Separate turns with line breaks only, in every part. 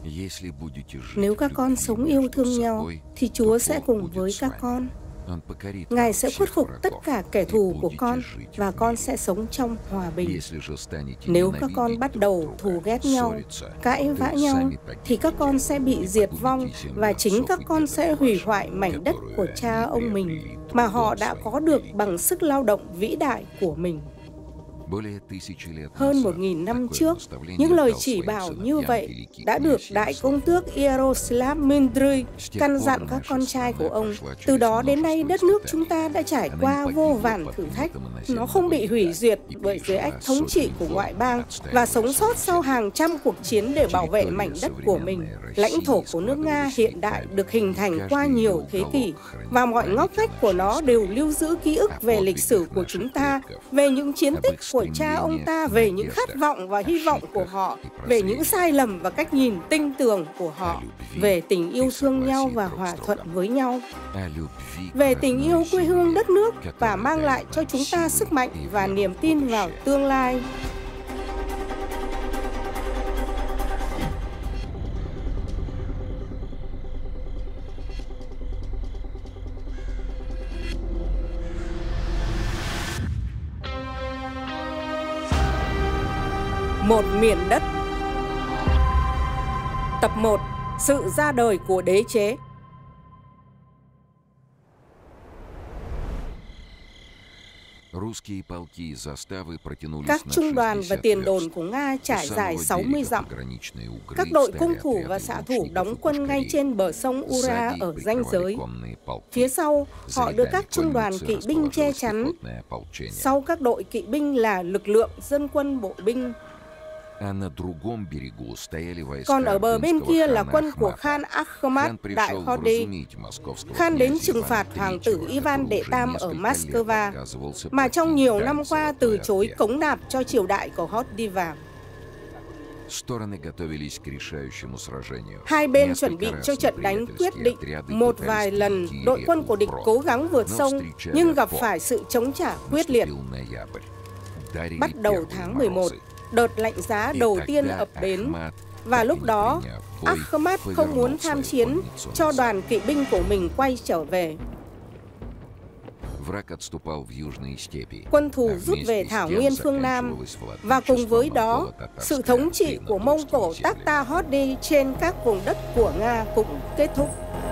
Nếu các con sống yêu thương nhau, thì Chúa sẽ cùng với các con. Ngài sẽ khuất phục tất cả kẻ thù của con, và con sẽ sống trong hòa bình. Nếu các con bắt đầu thù ghét nhau, cãi vã nhau, thì các con sẽ bị diệt vong, và chính các con sẽ hủy hoại mảnh đất của cha ông mình, mà họ đã có được bằng sức lao động vĩ đại của mình. Hơn 1000 năm trước, những lời chỉ bảo như vậy đã được Đại Công tước Yaroslav Mudryk căn dặn các con trai của ông. Từ đó đến nay, đất nước chúng ta đã trải qua vô vàn thử thách. Nó không bị hủy diệt bởi dưới ách thống trị của ngoại bang và sống sót sau hàng trăm cuộc chiến để bảo vệ mảnh đất của mình. Lãnh thổ của nước Nga hiện đại được hình thành qua nhiều thế kỷ, và mọi ngóc ngách của nó đều lưu giữ ký ức về lịch sử của chúng ta, về những chiến tích của cha ông ta, về những khát vọng và hy vọng của họ, về những sai lầm và cách nhìn tinh tường của họ, về tình yêu thương nhau và hòa thuận với nhau, về tình yêu quê hương đất nước và mang lại cho chúng ta sức mạnh và niềm tin vào tương lai. Một miền đất. Tập 1. Sự ra đời của đế chế. Các trung đoàn và tiền đồn của Nga trải dài 60 dặm. Các đội cung thủ và xạ thủ đóng quân ngay trên bờ sông Ura ở ranh giới. Phía sau, họ đưa các trung đoàn kỵ binh che chắn. Sau các đội kỵ binh là lực lượng dân quân bộ binh. Còn ở bờ bên kia là quân của Khan Akhmat Đại Hodi. Khan đến trừng phạt hoàng tử Ivan Đệ Tam ở Moscow, mà trong nhiều năm qua từ chối cống nạp cho triều đại của Hodi vàng. Hai bên chuẩn bị cho trận đánh quyết định. Một vài lần, đội quân của địch cố gắng vượt sông, nhưng gặp phải sự chống trả quyết liệt. Bắt đầu tháng 11, đợt lạnh giá đầu tiên ập đến, và lúc đó Akhmat không muốn tham chiến, cho đoàn kỵ binh của mình quay trở về. Quân thù rút về thảo nguyên phương Nam, và cùng với đó, sự thống trị của Mông Cổ Takhta Hodi trên các vùng đất của Nga cũng kết thúc.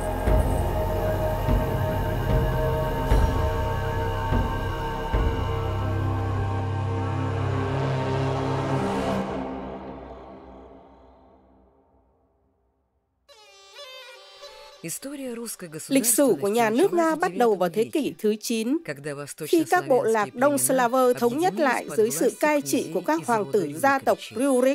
Lịch sử của nhà nước Nga bắt đầu vào thế kỷ thứ 9, khi các bộ lạc Đông Slaver thống nhất lại dưới sự cai trị của các hoàng tử gia tộc Rurik.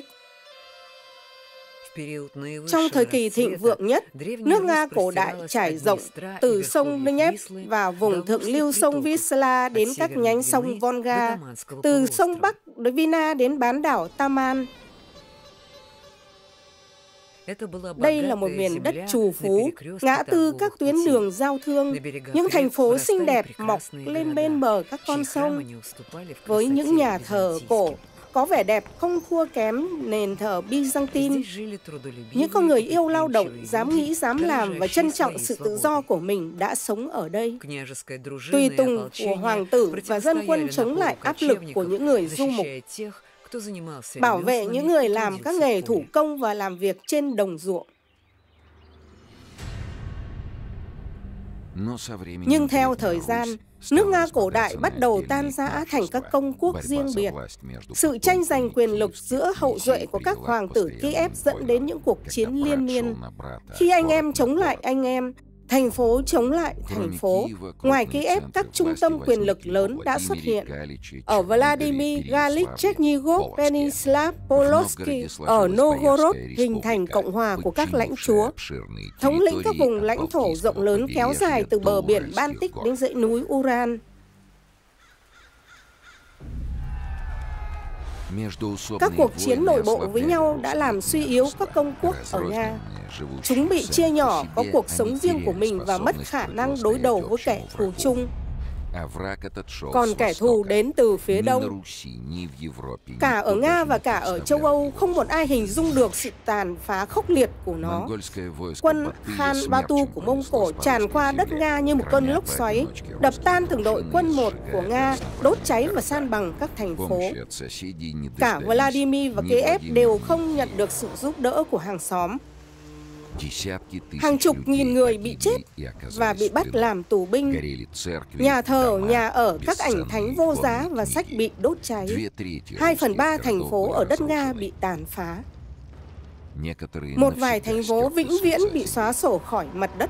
Trong thời kỳ thịnh vượng nhất, nước Nga cổ đại trải rộng từ sông Dnepr và vùng thượng lưu sông Vysla đến các nhánh sông Volga, từ sông Bắc Dvina đến bán đảo Taman. Đây là một miền đất trù phú, ngã tư các tuyến đường giao thương, những thành phố xinh đẹp mọc lên bên bờ các con sông, với những nhà thờ cổ có vẻ đẹp không thua kém nền thờ Byzantine. Những con người yêu lao động, dám nghĩ, dám làm và trân trọng sự tự do của mình đã sống ở đây. Tùy tùng của hoàng tử và dân quân chống lại áp lực của những người du mục, bảo vệ những người làm các nghề thủ công và làm việc trên đồng ruộng. Nhưng theo thời gian, nước Nga cổ đại bắt đầu tan rã thành các công quốc riêng biệt. Sự tranh giành quyền lực giữa hậu duệ của các hoàng tử Kiev dẫn đến những cuộc chiến liên miên. Khi anh em chống lại anh em, thành phố chống lại thành phố. Ngoài Kiev, các trung tâm quyền lực lớn đã xuất hiện. Ở Vladimir, Galik, Chernigov, Penislav, Polotsk, ở Novgorod hình thành Cộng hòa của các lãnh chúa, thống lĩnh các vùng lãnh thổ rộng lớn kéo dài từ bờ biển Baltic đến dãy núi Ural. Các cuộc chiến nội bộ với nhau đã làm suy yếu các công quốc ở Nga. Chúng bị chia nhỏ, có cuộc sống riêng của mình và mất khả năng đối đầu với kẻ thù chung. Còn kẻ thù đến từ phía đông. Cả ở Nga và cả ở châu Âu, không một ai hình dung được sự tàn phá khốc liệt của nó. Quân Khan Batu của Mông Cổ tràn qua đất Nga như một cơn lốc xoáy, đập tan từng đội quân một của Nga, đốt cháy và san bằng các thành phố. Cả Vladimir và Kiev đều không nhận được sự giúp đỡ của hàng xóm. Hàng chục nghìn người bị chết và bị bắt làm tù binh. Nhà thờ, nhà ở, các ảnh thánh vô giá và sách bị đốt cháy. 2/3 thành phố ở đất Nga bị tàn phá. Một vài thành phố vĩnh viễn bị xóa sổ khỏi mặt đất.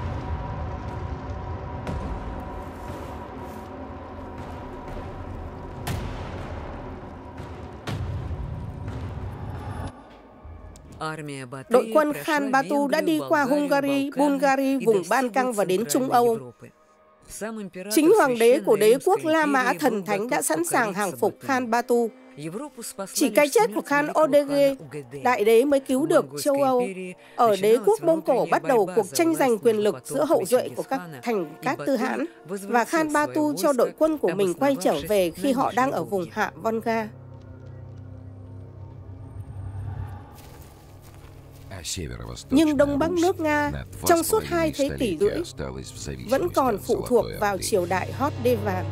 Đội quân Khan Batu đã đi qua Hungary, Bulgaria, vùng Ban Căng và đến Trung Âu. Chính hoàng đế của đế quốc La Mã thần thánh đã sẵn sàng hàng phục Khan Batu. Chỉ cái chết của Khan Odege, đại đế mới cứu được châu Âu. Ở đế quốc Mông Cổ bắt đầu cuộc tranh giành quyền lực giữa hậu duệ của các thành Cát Tư Hãn, và Khan Batu cho đội quân của mình quay trở về khi họ đang ở vùng hạ Volga. Nhưng Đông Bắc nước Nga trong suốt 2 thế kỷ rưỡi vẫn còn phụ thuộc vào triều đại Hodevan.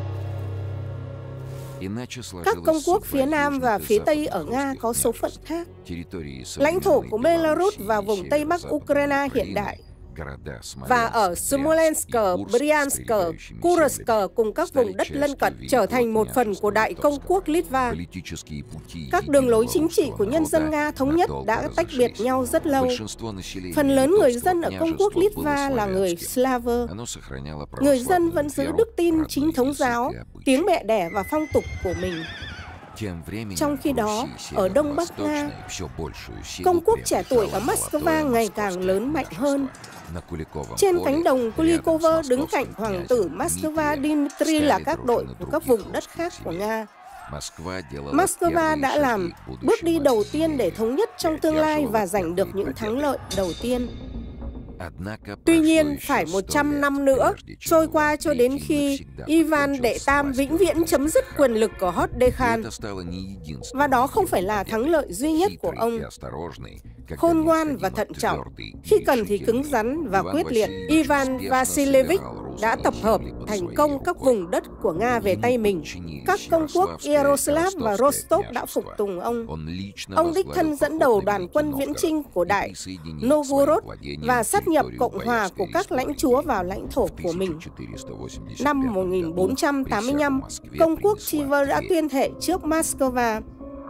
Các công quốc phía Nam và phía Tây ở Nga có số phận khác. Lãnh thổ của Belarus và vùng Tây Bắc Ukraine hiện đại, và ở Smolensk, Bryansk, Kursk cùng các vùng đất lân cận trở thành một phần của Đại Công quốc Litva. Các đường lối chính trị của nhân dân Nga thống nhất đã tách biệt nhau rất lâu. Phần lớn người dân ở Công quốc Litva là người Slav. Người dân vẫn giữ đức tin chính thống giáo, tiếng mẹ đẻ và phong tục của mình. Trong khi đó, ở Đông Bắc Nga, công quốc trẻ tuổi ở Moscow ngày càng lớn mạnh hơn. Trên cánh đồng Kulikovo đứng cạnh hoàng tử Moscow Dmitry là các đội của các vùng đất khác của Nga. Moscow đã làm bước đi đầu tiên để thống nhất trong tương lai và giành được những thắng lợi đầu tiên. Tuy nhiên, phải 100 năm nữa trôi qua cho đến khi Ivan Đệ Tam vĩnh viễn chấm dứt quyền lực của Hodekhan. Và đó không phải là thắng lợi duy nhất của ông. Khôn ngoan và thận trọng, khi cần thì cứng rắn và quyết liệt, Ivan Vasilievich đã tập hợp thành công các vùng đất của Nga về tay mình. Các công quốc Yaroslav và Rostov đã phục tùng ông. Ông đích thân dẫn đầu đoàn quân viễn chinh của Đại Novgorod và sát nhập Cộng hòa của các lãnh chúa vào lãnh thổ của mình. Năm 1485, công quốc Chiver đã tuyên thệ trước Moscow.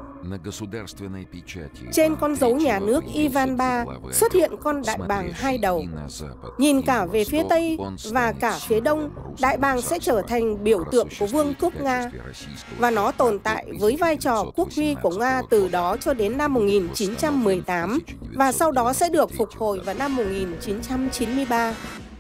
Trên con dấu nhà nước Ivan III xuất hiện con đại bàng 2 đầu. Nhìn cả về phía Tây và cả phía Đông, đại bàng sẽ trở thành biểu tượng của Vương quốc Nga. Và nó tồn tại với vai trò quốc huy của Nga từ đó cho đến năm 1918, và sau đó sẽ được phục hồi vào năm 1993.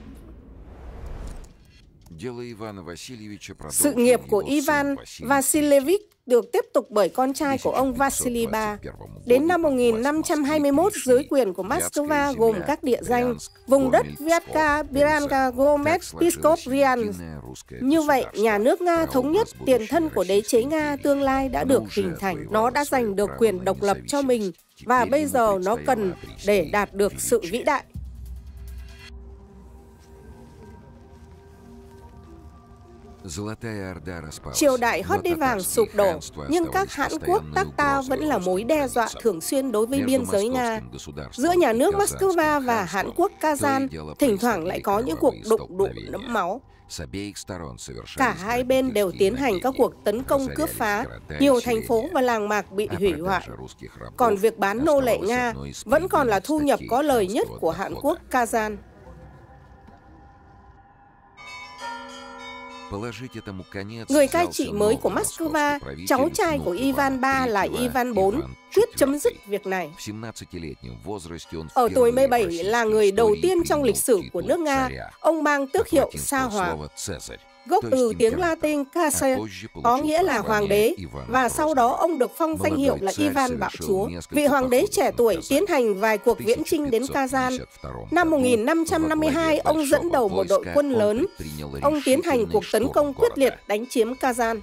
Sự nghiệp của Ivan Vasilievich được tiếp tục bởi con trai của ông Vasily III. Đến năm 1521, dưới quyền của Moscow gồm các địa danh, vùng đất Vyatka, Biranka, Gomets, Pskov, Bryansk. Như vậy, nhà nước Nga thống nhất, tiền thân của đế chế Nga tương lai đã được hình thành. Nó đã giành được quyền độc lập cho mình, và bây giờ nó cần để đạt được sự vĩ đại. Triều đại Hót-đê vàng sụp đổ, nhưng các hãn quốc Tatar vẫn là mối đe dọa thường xuyên đối với biên giới Nga. Giữa nhà nước Moscow và hãn quốc Kazan, thỉnh thoảng lại có những cuộc đụng độ đẫm máu. Cả hai bên đều tiến hành các cuộc tấn công cướp phá, nhiều thành phố và làng mạc bị hủy hoại. Còn việc bán nô lệ Nga vẫn còn là thu nhập có lời nhất của hãn quốc Kazan. Người cai trị mới của Moscow, cháu trai của Ivan III là Ivan IV, quyết chấm dứt việc này. Ở tuổi 17 là người đầu tiên trong lịch sử của nước Nga, ông mang tước hiệu Sa Hoàng. gốc từ tiếng Latin Caesar, có nghĩa là hoàng đế, và sau đó ông được phong danh hiệu là Ivan Bạo Chúa. Vị hoàng đế trẻ tuổi tiến hành vài cuộc viễn chinh đến Kazan. Năm 1552, ông dẫn đầu một đội quân lớn. Ông tiến hành cuộc tấn công quyết liệt đánh chiếm Kazan.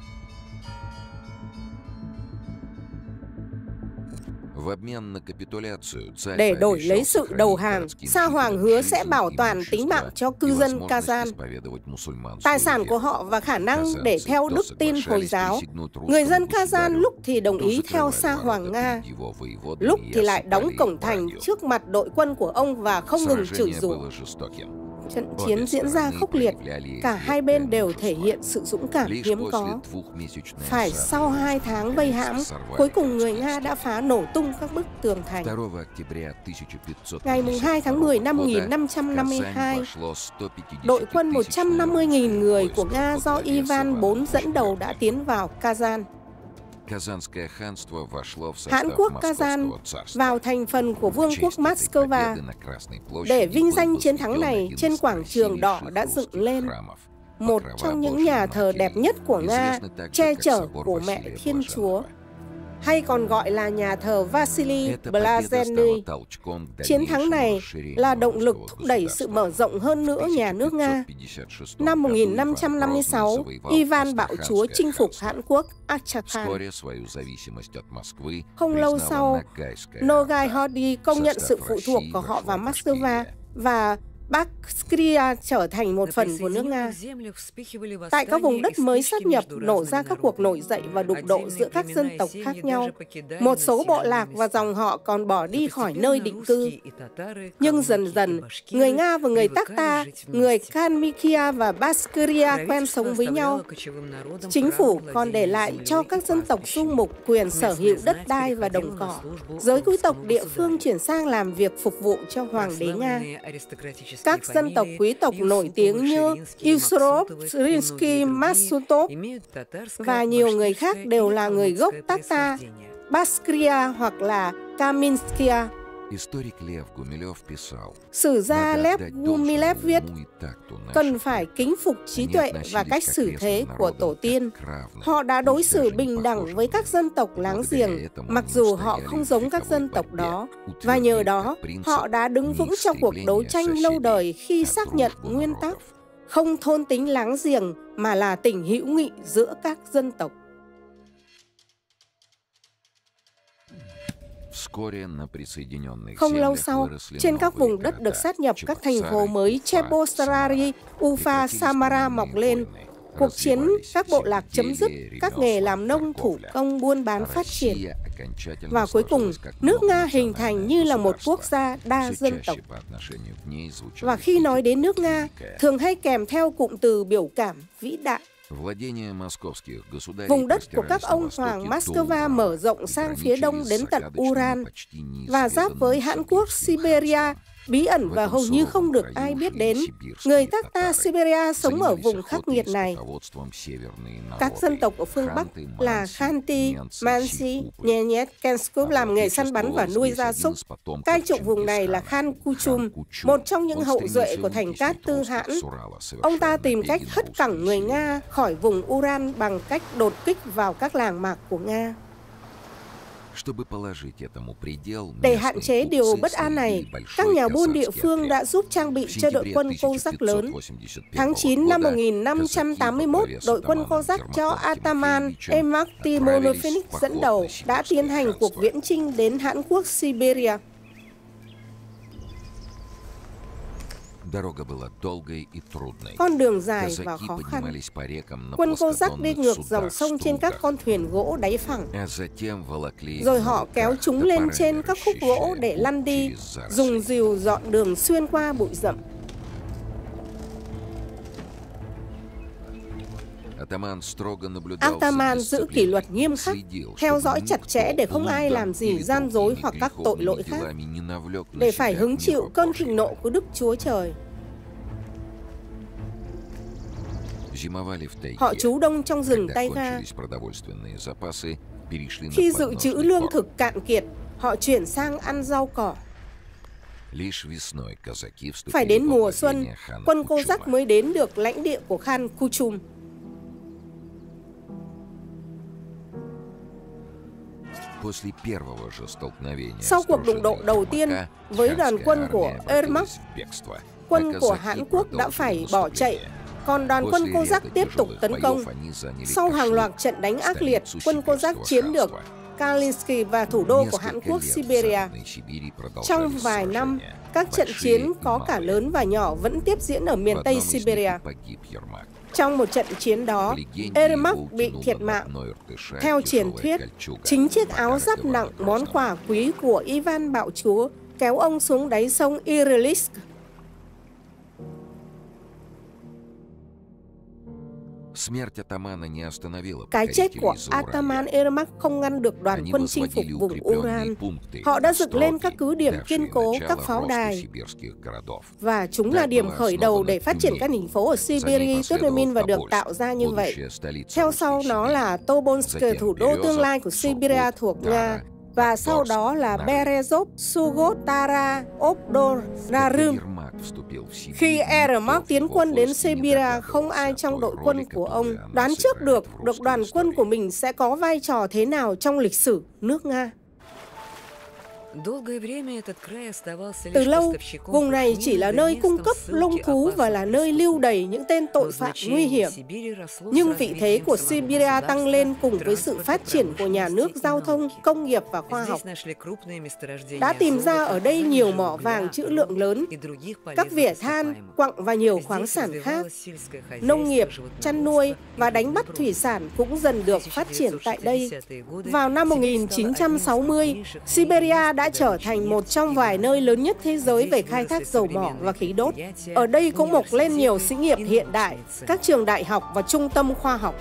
Để đổi lấy sự đầu hàng, Sa Hoàng hứa sẽ bảo toàn tính mạng cho cư dân Kazan, tài sản của họ và khả năng để theo đức tin Hồi giáo. Người dân Kazan lúc thì đồng ý theo Sa Hoàng Nga, lúc thì lại đóng cổng thành trước mặt đội quân của ông và không ngừng chửi rủa. Trận chiến diễn ra khốc liệt, cả hai bên đều thể hiện sự dũng cảm hiếm có. Phải sau 2 tháng vây hãm, cuối cùng người Nga đã phá nổ tung các bức tường thành. Ngày 2 tháng 10 năm 1552, đội quân 150.000 người của Nga do Ivan IV dẫn đầu đã tiến vào Kazan. Hãn quốc Kazan vào thành phần của Vương quốc Moscow. Để vinh danh chiến thắng này, trên quảng trường đỏ đã dựng lên một trong những nhà thờ đẹp nhất của Nga, che chở của mẹ Thiên Chúa, hay còn gọi là nhà thờ Vasily Blazheny. Chiến thắng này là động lực thúc đẩy sự mở rộng hơn nữa nhà nước Nga. Năm 1556, Ivan Bạo Chúa chinh phục Hãn quốc Astrakhan. Không lâu sau, Novgorod công nhận sự phụ thuộc của họ vào Moscow và Baskria trở thành một phần của nước Nga. Tại các vùng đất mới sát nhập, nổ ra các cuộc nổi dậy và đụng độ giữa các dân tộc khác nhau. Một số bộ lạc và dòng họ còn bỏ đi khỏi nơi định cư. Nhưng dần dần, người Nga và người Tatar, người Kalmykia và Baskria quen sống với nhau. Chính phủ còn để lại cho các dân tộc du mục quyền sở hữu đất đai và đồng cỏ. Giới quý tộc địa phương chuyển sang làm việc phục vụ cho Hoàng đế Nga. Các dân tộc quý tộc nổi tiếng như Yusupov, Zrinsky, Masutov và nhiều người khác đều là người gốc Tatar, Baskria hoặc là Kaminskia. Sử gia Lev Gumilev viết, cần phải kính phục trí tuệ và cách xử thế của tổ tiên. Họ đã đối xử bình đẳng với các dân tộc láng giềng, mặc dù họ không giống các dân tộc đó. Và nhờ đó, họ đã đứng vững trong cuộc đấu tranh lâu đời khi xác nhận nguyên tắc không thôn tính láng giềng mà là tình hữu nghị giữa các dân tộc. Không lâu sau, trên các vùng đất được sát nhập, các thành phố mới Cheboksary, Ufa, Samara mọc lên. Cuộc chiến các bộ lạc chấm dứt, các nghề làm nông, thủ công, buôn bán phát triển. Và cuối cùng, nước Nga hình thành như là một quốc gia đa dân tộc. Và khi nói đến nước Nga, thường hay kèm theo cụm từ biểu cảm vĩ đại. Vùng đất của các ông hoàng Moscow mở rộng sang phía đông đến tận Uran và giáp với Hãn quốc Siberia, bí ẩn và hầu như không được ai biết đến. Người Tatar Siberia sống ở vùng khắc nghiệt này. Các dân tộc ở phương Bắc là Khanty, Mansi, Nyenyet, Kenskov làm nghề săn bắn và nuôi gia súc. Cai trị vùng này là Khan Kuchum, một trong những hậu duệ của thành Cát Tư Hãn. Ông ta tìm cách hất cẳng người Nga khỏi vùng Uran bằng cách đột kích vào các làng mạc của Nga. Để hạn chế điều bất an này, các nhà buôn địa phương đã giúp trang bị cho đội quân Kozak lớn. Tháng 9 năm 1581, đội quân Kozak do Ataman Emak Timonofinik dẫn đầu đã tiến hành cuộc viễn chinh đến Hãn quốc Siberia. Con đường dài và khó khăn. Quân Kozak đi ngược dòng sông trên các con thuyền gỗ đáy phẳng. Rồi họ kéo chúng lên trên các khúc gỗ để lăn đi, dùng rìu dọn đường xuyên qua bụi rậm. Ataman giữ kỷ luật nghiêm khắc, theo dõi chặt chẽ để không ai làm gì gian dối hoặc các tội lỗi khác, để phải hứng chịu cơn thịnh nộ của Đức Chúa Trời. Họ trú đông trong rừng taiga. Khi dự trữ lương thực cạn kiệt, họ chuyển sang ăn rau cỏ. Phải đến mùa xuân, quân Cô-dắc mới đến được lãnh địa của Khan Kuchum. Sau cuộc đụng độ đầu tiên với đoàn quân của Ermak, quân của Hán Quốc đã phải bỏ chạy, còn đoàn quân Cô-dắc tiếp tục tấn công. Sau hàng loạt trận đánh ác liệt, quân Cô-dắc chiếm được Kalinsky và thủ đô của Hán Quốc Siberia. Trong vài năm, các trận chiến có cả lớn và nhỏ vẫn tiếp diễn ở miền Tây Siberia. Trong một trận chiến đó, Ermak bị thiệt mạng. Theo truyền thuyết, chính chiếc áo giáp nặng món quà quý của Ivan Bạo Chúa kéo ông xuống đáy sông Irilisk. Cái chết của Ataman Ermak không ngăn được đoàn quân chinh phục vùng Uran. Họ đã dựng lên các cứ điểm kiên cố, các pháo đài, và chúng là điểm khởi đầu để phát triển các thành phố ở Siberia, Turkmenin và được tạo ra như vậy. Theo sau nó là Tobolsk, thủ đô tương lai của Siberia thuộc Nga, và sau đó là Berezov, Sugotara, Obdorarum. Khi Ermak tiến quân đến Siberia, không ai trong đội quân của ông đoán trước được đoàn quân của mình sẽ có vai trò thế nào trong lịch sử nước Nga. Từ lâu, vùng này chỉ là nơi cung cấp lông thú và là nơi lưu đày những tên tội phạm nguy hiểm. Nhưng vị thế của Siberia tăng lên cùng với sự phát triển của nhà nước, giao thông, công nghiệp và khoa học. Đã tìm ra ở đây nhiều mỏ vàng trữ lượng lớn, các vỉa than, quặng và nhiều khoáng sản khác. Nông nghiệp, chăn nuôi và đánh bắt thủy sản cũng dần được phát triển tại đây. Vào năm 1960, Siberia đã trở thành một trong vài nơi lớn nhất thế giới về khai thác dầu mỏ và khí đốt. Ở đây cũng mọc lên nhiều xí nghiệp hiện đại, các trường đại học và trung tâm khoa học.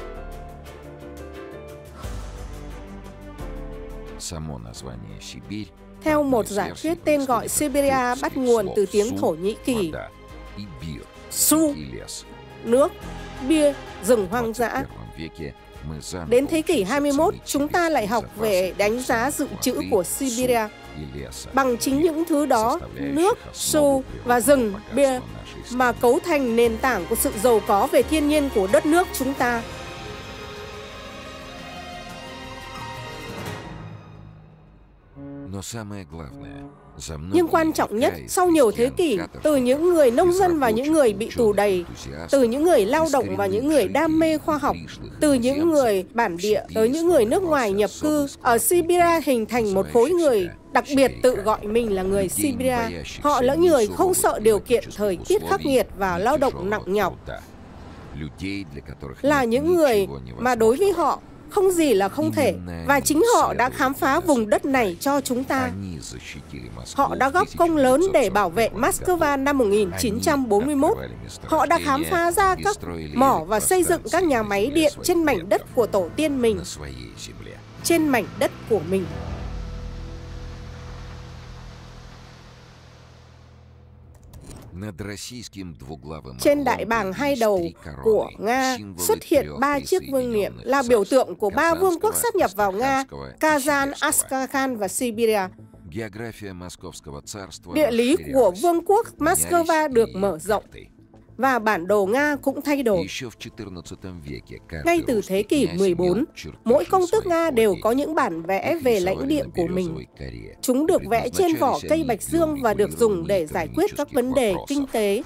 Theo một giả thuyết, tên gọi Siberia bắt nguồn từ tiếng Thổ Nhĩ Kỳ. Su, nước, bia, rừng hoang dã. Đến thế kỷ 21, chúng ta lại học về đánh giá dự trữ của Siberia. Bằng chính những thứ đó, nước, su và rừng, bia, mà cấu thành nền tảng của sự giàu có về thiên nhiên của đất nước chúng ta. Nhưng quan trọng nhất, sau nhiều thế kỷ, từ những người nông dân và những người bị tù đầy, từ những người lao động và những người đam mê khoa học, từ những người bản địa tới những người nước ngoài nhập cư, ở Siberia hình thành một khối người đặc biệt tự gọi mình là người Siberia. Họ là người không sợ điều kiện thời tiết khắc nghiệt và lao động nặng nhọc. Là những người mà đối với họ, không gì là không thể, và chính họ đã khám phá vùng đất này cho chúng ta. Họ đã góp công lớn để bảo vệ Moscow năm 1941. Họ đã khám phá ra các mỏ và xây dựng các nhà máy điện trên mảnh đất của tổ tiên mình, trên mảnh đất của mình. Trên đại bàng hai đầu của Nga xuất hiện 3 chiếc vương miện là biểu tượng của 3 vương quốc sáp nhập vào Nga: Kazan, Astrakhan và Siberia. Địa lý của vương quốc Moscow được mở rộng, và bản đồ Nga cũng thay đổi. Ngay từ thế kỷ 14, mỗi công tước Nga đều có những bản vẽ về lãnh địa của mình. Chúng được vẽ trên vỏ cây bạch dương và được dùng để giải quyết các vấn đề kinh tế,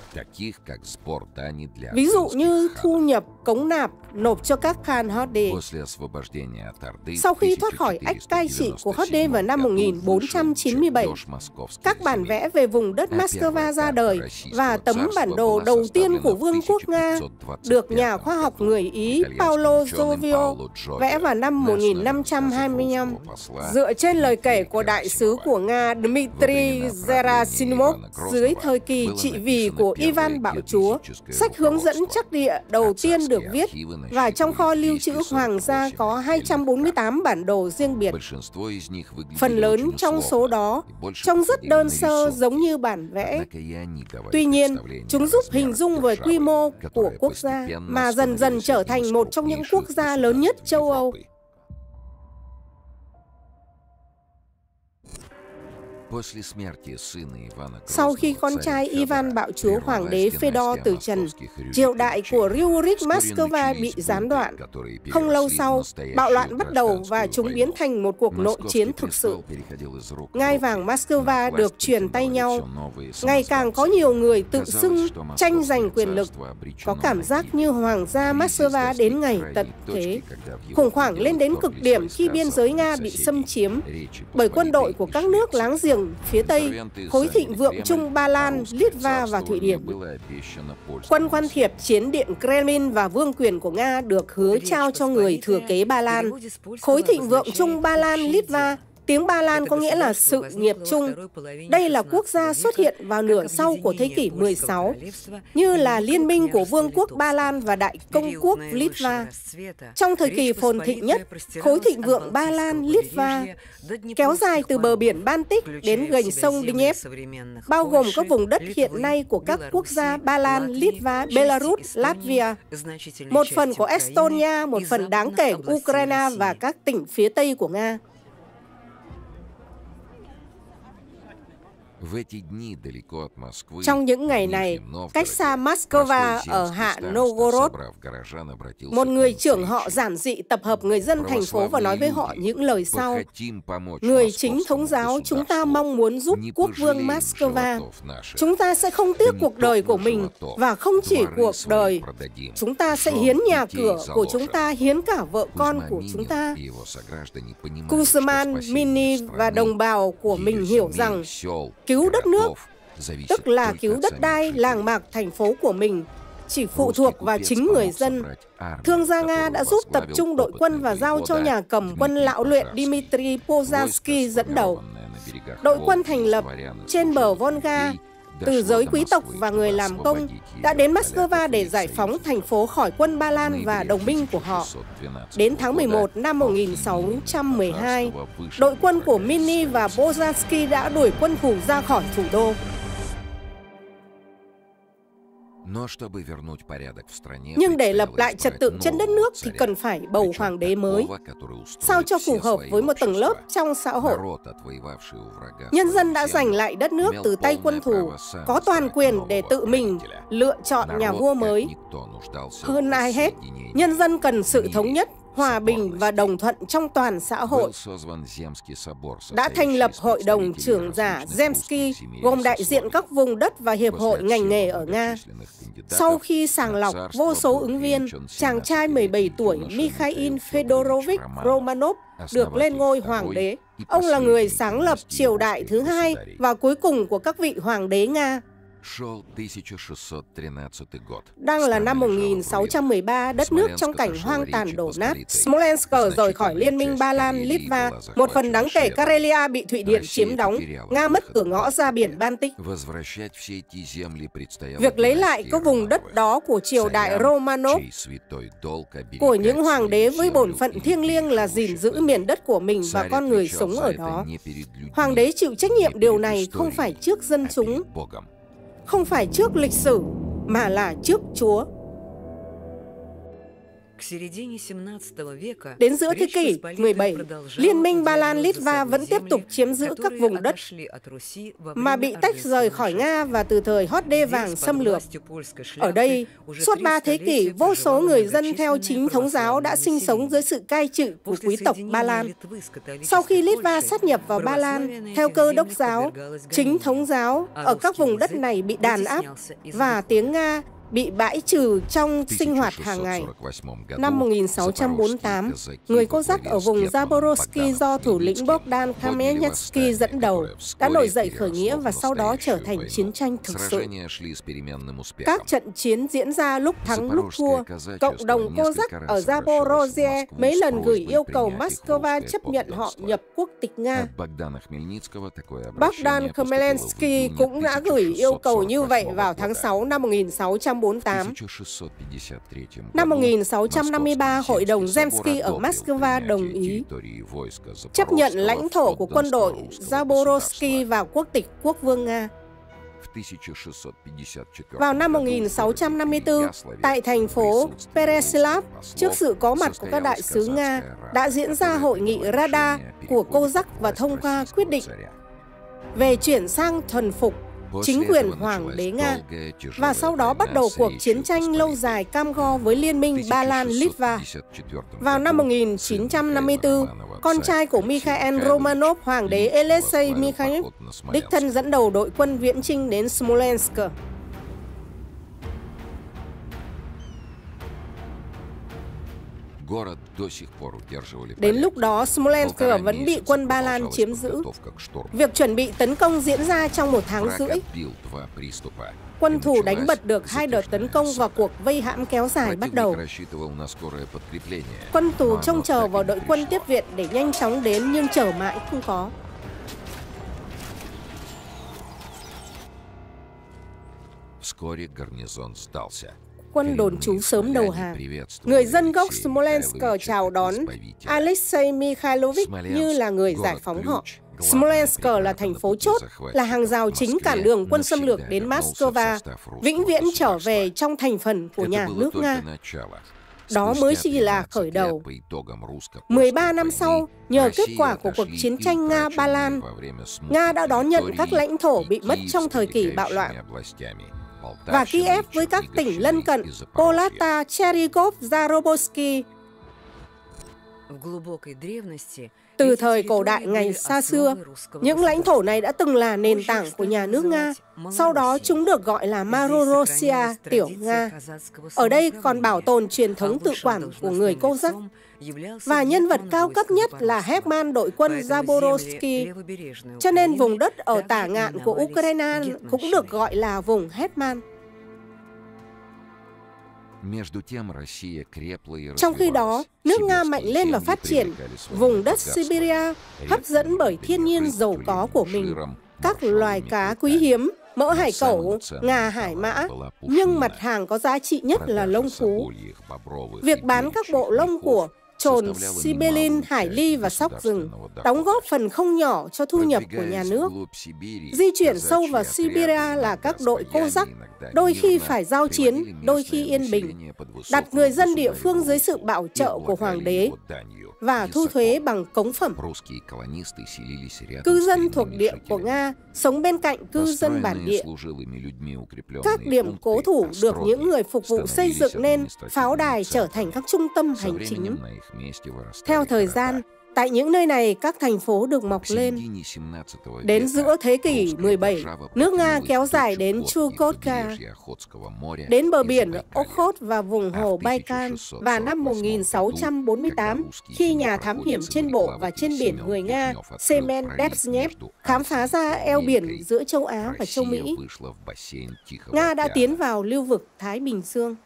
ví dụ như thu nhập, cống nạp, nộp cho các Khan Horde. Sau khi thoát khỏi ách cai trị của Horde vào năm 1497, các bản vẽ về vùng đất Moscow ra đời, và tấm bản đồ đầu tiên của Vương quốc Nga được nhà khoa học người Ý Paolo Giovio vẽ vào năm 1525, dựa trên lời kể của đại sứ của Nga Dmitry Gerasimov dưới thời kỳ trị vì của Ivan Bạo Chúa. Sách hướng dẫn trắc địa đầu tiên được viết, và trong kho lưu trữ hoàng gia có 248 bản đồ riêng biệt. Phần lớn trong số đó trông rất đơn sơ giống như bản vẽ. Tuy nhiên, chúng giúp hình dung về quy mô của quốc gia mà dần dần trở thành một trong những quốc gia lớn nhất châu Âu. Sau khi con trai Ivan bạo chúa hoàng đế Fedor từ trần, triều đại của Ryurik Moscow bị gián đoạn. Không lâu sau, bạo loạn bắt đầu và chúng biến thành một cuộc nội chiến thực sự. Ngai vàng Moscow được truyền tay nhau. Ngày càng có nhiều người tự xưng tranh giành quyền lực. Có cảm giác như hoàng gia Moscow đến ngày tận thế. Khủng hoảng lên đến cực điểm khi biên giới Nga bị xâm chiếm bởi quân đội của các nước láng giềng phía Tây, khối thịnh vượng chung Ba Lan, Litva và Thụy Điển. Quân can thiệp chiến điện Kremlin và vương quyền của Nga được hứa trao cho người thừa kế Ba Lan. Khối thịnh vượng chung Ba Lan, Litva, tiếng Ba Lan có nghĩa là sự nghiệp chung. Đây là quốc gia xuất hiện vào nửa sau của thế kỷ 16, như là liên minh của Vương quốc Ba Lan và Đại công quốc Litva. Trong thời kỳ phồn thịnh nhất, khối thịnh vượng Ba Lan, Litva kéo dài từ bờ biển Baltic đến gành sông Dnieper, bao gồm các vùng đất hiện nay của các quốc gia Ba Lan, Litva, Belarus, Latvia, một phần của Estonia, một phần đáng kể của Ukraine và các tỉnh phía Tây của Nga. Trong những ngày này, cách xa Moscow ở hạ Novgorod, một người trưởng họ giản dị tập hợp người dân thành phố và nói với họ những lời sau: Người chính thống giáo, chúng ta mong muốn giúp quốc vương Moscow. Chúng ta sẽ không tiếc cuộc đời của mình, và không chỉ cuộc đời. Chúng ta sẽ hiến nhà cửa của chúng ta, hiến cả vợ con của chúng ta. Kuzman, Mini và đồng bào của mình hiểu rằng cứu đất nước, tức là cứu đất đai, làng mạc, thành phố của mình, chỉ phụ thuộc vào chính người dân. Thương gia Nga đã giúp tập trung đội quân và giao cho nhà cầm quân lão luyện Dmitry Pozarsky dẫn đầu. Đội quân thành lập trên bờ Volga từ giới quý tộc và người làm công đã đến Moscow để giải phóng thành phố khỏi quân Ba Lan và đồng minh của họ. Đến tháng 11 năm 1612, đội quân của Mini và Pozarsky đã đuổi quân thù ra khỏi thủ đô. Nhưng để lập lại trật tự trên đất nước thì cần phải bầu hoàng đế mới, sao cho phù hợp với một tầng lớp trong xã hội. Nhân dân đã giành lại đất nước từ tay quân thù, có toàn quyền để tự mình lựa chọn nhà vua mới. Hơn ai hết, nhân dân cần sự thống nhất, hòa bình và đồng thuận trong toàn xã hội. Đã thành lập Hội đồng trưởng giả Zemsky, gồm đại diện các vùng đất và hiệp hội ngành nghề ở Nga. Sau khi sàng lọc vô số ứng viên, chàng trai 17 tuổi Mikhail Fedorovich Romanov được lên ngôi hoàng đế. Ông là người sáng lập triều đại thứ hai và cuối cùng của các vị hoàng đế Nga. Đang là năm 1613, đất nước trong cảnh hoang tàn đổ nát. Smolensk rời khỏi liên minh Ba Lan, Litva, một phần đáng kể Karelia bị Thụy Điển chiếm đóng. Nga mất cửa ngõ ra biển Baltic. Việc lấy lại các vùng đất đó của triều đại Romanov, của những hoàng đế với bổn phận thiêng liêng là gìn giữ miền đất của mình và con người sống ở đó. Hoàng đế chịu trách nhiệm điều này không phải trước dân chúng, không phải trước lịch sử, mà là trước Chúa. Đến giữa thế kỷ 17, Liên minh Ba Lan Litva vẫn tiếp tục chiếm giữ các vùng đất mà bị tách rời khỏi Nga và từ thời Hot Đê vàng xâm lược. Ở đây, suốt 3 thế kỷ, vô số người dân theo chính thống giáo đã sinh sống dưới sự cai trị của quý tộc Ba Lan. Sau khi Litva sát nhập vào Ba Lan, theo Cơ đốc giáo, chính thống giáo ở các vùng đất này bị đàn áp và tiếng Nga bị bãi trừ trong sinh hoạt hàng ngày. Năm 1648, người Cossack ở vùng Zaporozhye do thủ lĩnh Bogdan Khmelnytsky dẫn đầu đã nổi dậy khởi nghĩa và sau đó trở thành chiến tranh thực sự. Các trận chiến diễn ra lúc thắng lúc thua. Cộng đồng Cossack ở Zaporozhye mấy lần gửi yêu cầu Moscow chấp nhận họ nhập quốc tịch Nga. Bogdan Khmelnytsky cũng đã gửi yêu cầu như vậy vào tháng 6 năm 1648. Năm 1653, Hội đồng Zemsky ở Moscow đồng ý chấp nhận lãnh thổ của quân đội Zaporozhye vào quốc tịch quốc vương Nga. Vào năm 1654, tại thành phố Pereslav, trước sự có mặt của các đại sứ Nga, đã diễn ra hội nghị Rada của Cossack và thông qua quyết định về chuyển sang thuần phục chính quyền Hoàng đế Nga, và sau đó bắt đầu cuộc chiến tranh lâu dài cam go với Liên minh Ba Lan-Litva. Vào năm 1954, con trai của Mikhail Romanov, Hoàng đế Alexei Mikhail, đích thân dẫn đầu đội quân viễn chinh đến Smolensk. Đến lúc đó, Smolensk vẫn bị quân Ba Lan chiếm giữ. Việc chuẩn bị tấn công diễn ra trong 1 tháng rưỡi. Quân thù đánh bật được 2 đợt tấn công và cuộc vây hãm kéo dài bắt đầu. Quân thù trông chờ vào đội quân tiếp viện để nhanh chóng đến nhưng chờ mãi không có. Quân đồn trú sớm đầu hàng. Người dân gốc Smolensk chào đón Alexei Mikhailovich như là người giải phóng họ. Smolensk là thành phố chốt, là hàng rào chính cản đường quân xâm lược đến Moscow, vĩnh viễn trở về trong thành phần của nhà nước Nga. Đó mới chỉ là khởi đầu. 13 năm sau, nhờ kết quả của cuộc chiến tranh Nga-Ba Lan, Nga đã đón nhận các lãnh thổ bị mất trong thời kỳ bạo loạn. Và Kiev với các tỉnh lân cận Poltava, Cherigov, Zaroborsky. Từ thời cổ đại ngày xa xưa, những lãnh thổ này đã từng là nền tảng của nhà nước Nga. Sau đó chúng được gọi là Malorussia, Tiểu Nga. ở đây còn bảo tồn truyền thống tự quản của người Cossack. Và nhân vật cao cấp nhất là Hetman đội quân Zaporozhye, cho nên vùng đất ở tả ngạn của Ukraine cũng được gọi là vùng Hetman. Trong khi đó, nước Nga mạnh lên và phát triển vùng đất Siberia, hấp dẫn bởi thiên nhiên giàu có của mình, các loài cá quý hiếm, mỡ hải cẩu, ngà hải mã, nhưng mặt hàng có giá trị nhất là lông thú. Việc bán các bộ lông của trồn, Sibelin, hải ly và sóc rừng đóng góp phần không nhỏ cho thu nhập của nhà nước. Di chuyển sâu vào Siberia là các đội Cossack, đôi khi phải giao chiến, đôi khi yên bình, đặt người dân địa phương dưới sự bảo trợ của hoàng đế và thu thuế bằng cống phẩm. Cư dân thuộc địa của Nga sống bên cạnh cư dân bản địa. Các điểm cố thủ được những người phục vụ xây dựng nên pháo đài trở thành các trung tâm hành chính. Theo thời gian, tại những nơi này các thành phố được mọc lên. Đến giữa thế kỷ 17, nước Nga kéo dài đến Chukotka, đến bờ biển Okhotsk và vùng hồ Baikal. Và năm 1648, khi nhà thám hiểm trên bộ và trên biển người Nga Semen Devsnev khám phá ra eo biển giữa châu Á và châu Mỹ, Nga đã tiến vào lưu vực Thái Bình Dương.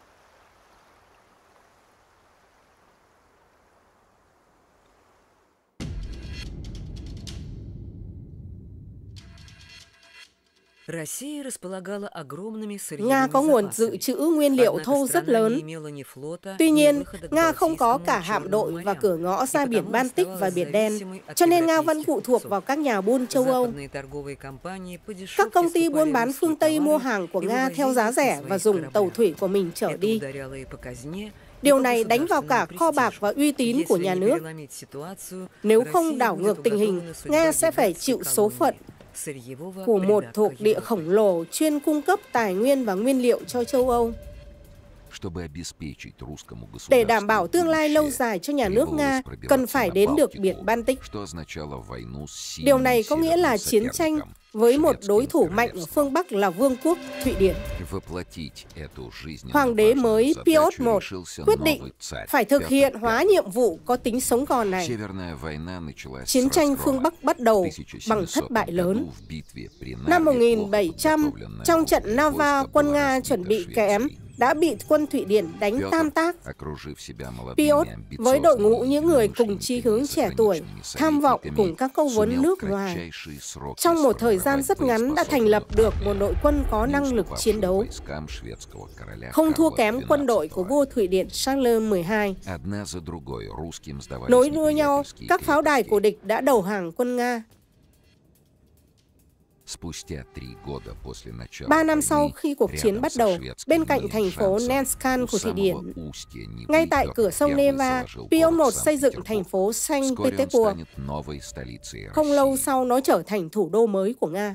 Nga có nguồn dự trữ nguyên liệu thô rất lớn. Tuy nhiên, Nga không có cả hạm đội và cửa ngõ ra biển Baltic và Biển Đen, cho nên Nga vẫn phụ thuộc vào các nhà buôn châu Âu. Các công ty buôn bán phương Tây mua hàng của Nga theo giá rẻ và dùng tàu thủy của mình chở đi. Điều này đánh vào cả kho bạc và uy tín của nhà nước. Nếu không đảo ngược tình hình, Nga sẽ phải chịu số phận của một thuộc địa khổng lồ chuyên cung cấp tài nguyên và nguyên liệu cho châu Âu. Để đảm bảo tương lai lâu dài cho nhà nước Nga, cần phải đến được biển Baltic. Điều này có nghĩa là chiến tranh với một đối thủ mạnh ở phương Bắc là Vương quốc Thụy Điển. Hoàng đế mới Piotr I quyết định phải thực hiện hóa nhiệm vụ có tính sống còn này. Chiến tranh phương Bắc bắt đầu bằng thất bại lớn. Năm 1700, trong trận Nava, quân Nga chuẩn bị kém đã bị quân Thụy Điển đánh tan tác. Piotr với đội ngũ những người cùng chí hướng trẻ tuổi, tham vọng cùng các câu vấn nước ngoài, trong một thời gian rất ngắn đã thành lập được một đội quân có năng lực chiến đấu, không thua kém quân đội của vua Thụy Điển Charles XII. Nối đuôi nhau, các pháo đài của địch đã đầu hàng quân Nga. 3 năm sau khi cuộc chiến bắt đầu, bên cạnh thành phố Nenskan của Thụy Điển, ngay tại cửa sông Neva, Piotr I xây dựng thành phố Saint Petersburg. Không lâu sau, nó trở thành thủ đô mới của Nga.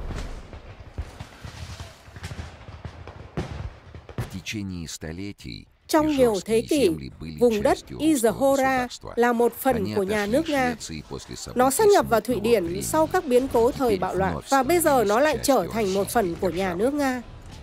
Trong nhiều thế kỷ, vùng đất Izhora là một phần của nhà nước Nga. Nó sát nhập vào Thụy Điển sau các biến cố thời bạo loạn, và bây giờ nó lại trở thành một phần của nhà nước Nga.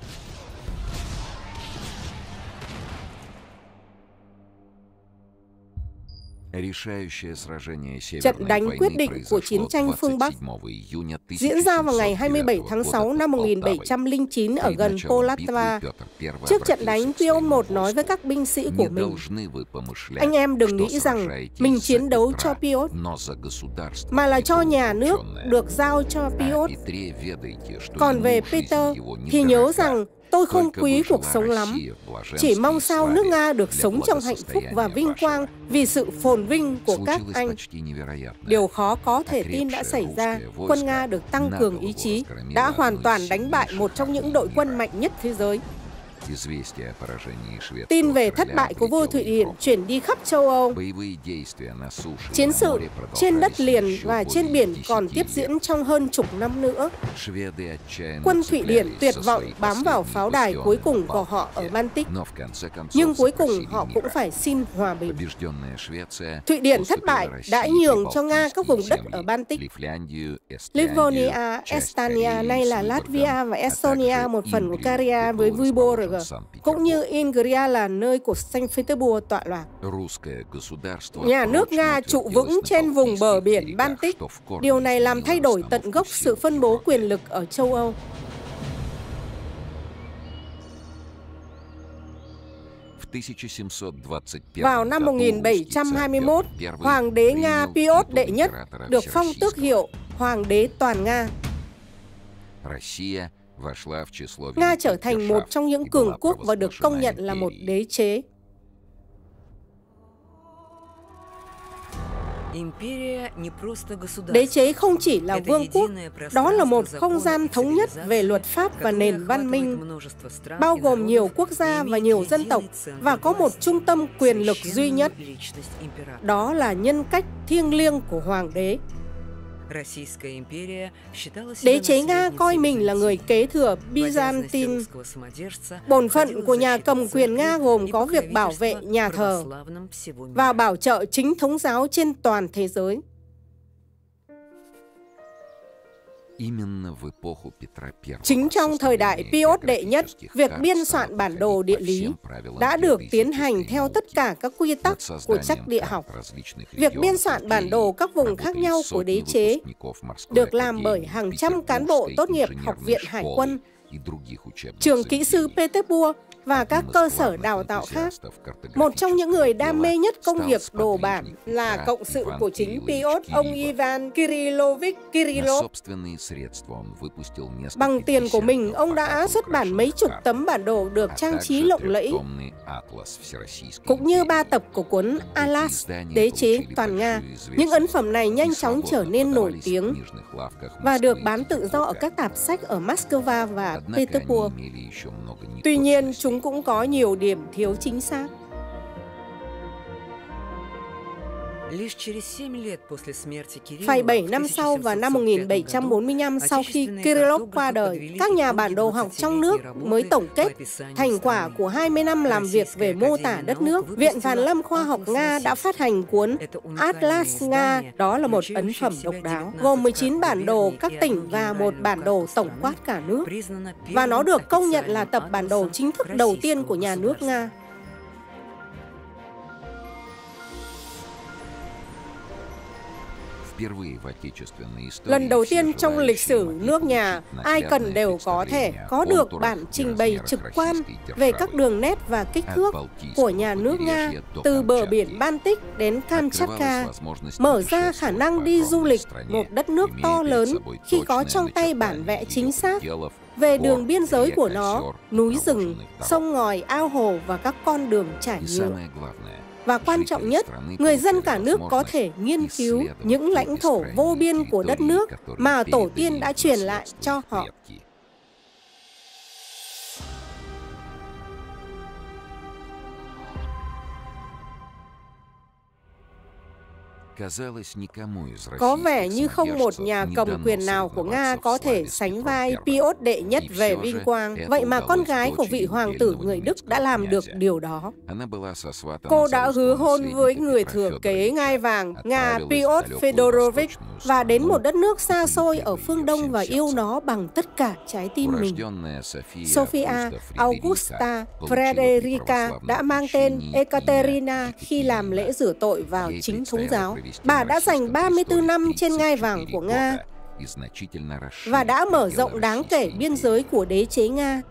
Trận đánh quyết định của chiến tranh phương Bắc diễn ra vào ngày 27 tháng 6 năm 1709 ở gần Poltava. Trước trận đánh, Piotr I nói với các binh sĩ của mình: anh em đừng nghĩ rằng mình chiến đấu cho Piotr, mà là cho nhà nước được giao cho Piotr. Còn về Peter thì nhớ rằng tôi không quý cuộc sống lắm, chỉ mong sao nước Nga được sống trong hạnh phúc và vinh quang vì sự phồn vinh của các anh. Điều khó có thể tin đã xảy ra, quân Nga được tăng cường ý chí, đã hoàn toàn đánh bại một trong những đội quân mạnh nhất thế giới. Tin về thất bại của vua Thụy Điển chuyển đi khắp châu Âu. Chiến sự trên đất liền và trên biển còn tiếp diễn trong hơn chục năm nữa. Quân Thụy Điển tuyệt vọng bám vào pháo đài cuối cùng của họ ở Baltic, nhưng cuối cùng họ cũng phải xin hòa bình. Thụy Điển thất bại đã nhường cho Nga các vùng đất ở Baltic. Livonia, Estonia, nay là Latvia, và Estonia, một phần của Karia với Vyborg, cũng như Ingria là nơi của Saint Petersburg tọa lạc. Nhà nước Nga trụ vững trên vùng bờ biển Baltic. Điều này làm thay đổi tận gốc sự phân bố quyền lực ở châu Âu. Vào năm 1721, Hoàng đế Nga Piotr đệ nhất được phong tước hiệu Hoàng đế toàn Nga. Nga trở thành một trong những cường quốc và được công nhận là một đế chế. Đế chế không chỉ là vương quốc, đó là một không gian thống nhất về luật pháp và nền văn minh, bao gồm nhiều quốc gia và nhiều dân tộc, và có một trung tâm quyền lực duy nhất. Đó là nhân cách thiêng liêng của hoàng đế. Đế chế Nga coi mình là người kế thừa Byzantine. Bổn phận của nhà cầm quyền Nga gồm có việc bảo vệ nhà thờ và bảo trợ chính thống giáo trên toàn thế giới. Chính trong thời đại Piotr đệ nhất, việc biên soạn bản đồ địa lý đã được tiến hành theo tất cả các quy tắc của trắc địa học. Việc biên soạn bản đồ các vùng khác nhau của đế chế được làm bởi hàng trăm cán bộ tốt nghiệp Học viện Hải quân, trường kỹ sư Petersburg và các cơ sở đào tạo khác. Một trong những người đam mê nhất công việc đồ bản là cộng sự của chính Piotr, ông Ivan Kirillovich Kirillov. Bằng tiền của mình, ông đã xuất bản mấy chục tấm bản đồ được trang trí lộng lẫy, cũng như 3 tập của cuốn Atlas Đế chế toàn Nga. Những ấn phẩm này nhanh chóng trở nên nổi tiếng và được bán tự do ở các tạp sách ở Moscow và Petersburg. Tuy nhiên, chúng cũng có nhiều điểm thiếu chính xác. Phải 7 năm sau, vào năm 1745, sau khi Kirillov qua đời, các nhà bản đồ học trong nước mới tổng kết thành quả của 20 năm làm việc về mô tả đất nước. Viện Hàn lâm Khoa học Nga đã phát hành cuốn Atlas Nga. Đó là một ấn phẩm độc đáo, gồm 19 bản đồ các tỉnh và một bản đồ tổng quát cả nước. Và nó được công nhận là tập bản đồ chính thức đầu tiên của nhà nước Nga. Lần đầu tiên trong lịch sử nước nhà, ai cần đều có thể có được bản trình bày trực quan về các đường nét và kích thước của nhà nước Nga từ bờ biển Baltic đến Kamchatka, mở ra khả năng đi du lịch một đất nước to lớn khi có trong tay bản vẽ chính xác về đường biên giới của nó, núi rừng, sông ngòi, ao hồ và các con đường trải nhựa. Và quan trọng nhất, người dân cả nước có thể nghiên cứu những lãnh thổ vô biên của đất nước mà tổ tiên đã truyền lại cho họ. Có vẻ như không một nhà cầm quyền nào của Nga có thể sánh vai Piotr Đệ Nhất về vinh quang. Vậy mà con gái của vị hoàng tử người Đức đã làm được điều đó. Cô đã hứa hôn với người thừa kế ngai vàng Nga Piotr Fedorovich và đến một đất nước xa xôi ở phương Đông và yêu nó bằng tất cả trái tim mình. Sofia Augusta Frederica đã mang tên Ekaterina khi làm lễ rửa tội vào chính thống giáo. Bà đã dành 34 năm trên ngai vàng của Nga và đã mở rộng đáng kể biên giới của đế chế Nga.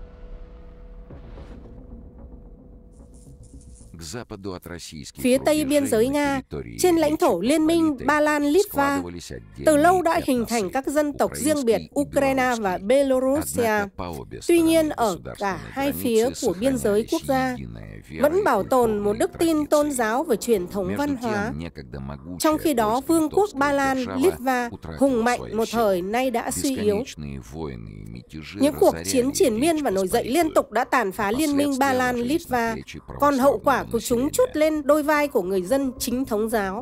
Phía tây biên giới Nga, trên lãnh thổ Liên minh Ba Lan Litva, từ lâu đã hình thành các dân tộc riêng biệt Ukraine và Belarusia. Tuy nhiên, ở cả hai phía của biên giới quốc gia, vẫn bảo tồn một đức tin tôn giáo và truyền thống văn hóa. Trong khi đó, Vương quốc Ba Lan Litva hùng mạnh một thời nay đã suy yếu. Những cuộc chiến triền miên và nổi dậy liên tục đã tàn phá Liên minh Ba Lan Litva, còn hậu quả của chúng trút lên đôi vai của người dân chính thống giáo.